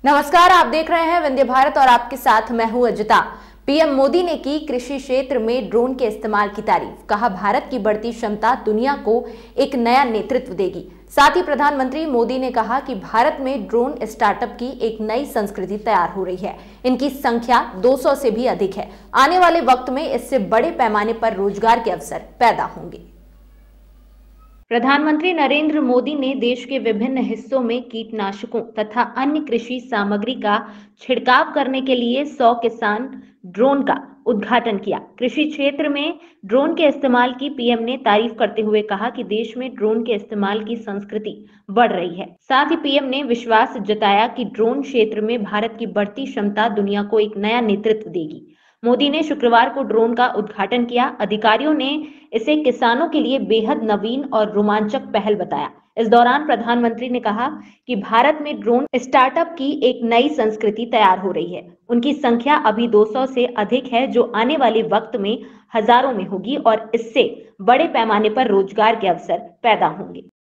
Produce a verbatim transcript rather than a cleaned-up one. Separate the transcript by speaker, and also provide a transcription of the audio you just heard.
Speaker 1: नमस्कार, आप देख रहे हैं वंदे भारत और आपके साथ मैं हूं अजिता। पीएम मोदी ने की कृषि क्षेत्र में ड्रोन के इस्तेमाल की तारीफ। कहा, भारत की बढ़ती क्षमता दुनिया को एक नया नेतृत्व देगी। साथ ही प्रधानमंत्री मोदी ने कहा कि भारत में ड्रोन स्टार्टअप की एक नई संस्कृति तैयार हो रही है। इनकी संख्या दो सौ से भी अधिक है। आने वाले वक्त में इससे बड़े पैमाने पर रोजगार के अवसर पैदा होंगे। प्रधानमंत्री नरेंद्र मोदी ने देश के विभिन्न हिस्सों में कीटनाशकों तथा अन्य कृषि सामग्री का छिड़काव करने के लिए सौ किसान ड्रोन का उद्घाटन किया। कृषि क्षेत्र में ड्रोन के इस्तेमाल की पीएम ने तारीफ करते हुए कहा कि देश में ड्रोन के इस्तेमाल की संस्कृति बढ़ रही है। साथ ही पीएम ने विश्वास जताया कि ड्रोन क्षेत्र में भारत की बढ़ती क्षमता दुनिया को एक नया नेतृत्व देगी। मोदी ने शुक्रवार को ड्रोन का उद्घाटन किया। अधिकारियों ने इसे किसानों के लिए बेहद नवीन और रोमांचक पहल बताया। इस दौरान प्रधानमंत्री ने कहा कि भारत में ड्रोन स्टार्टअप की एक नई संस्कृति तैयार हो रही है। उनकी संख्या अभी दो सौ से अधिक है, जो आने वाले वक्त में हजारों में होगी और इससे बड़े पैमाने पर रोजगार के अवसर पैदा होंगे।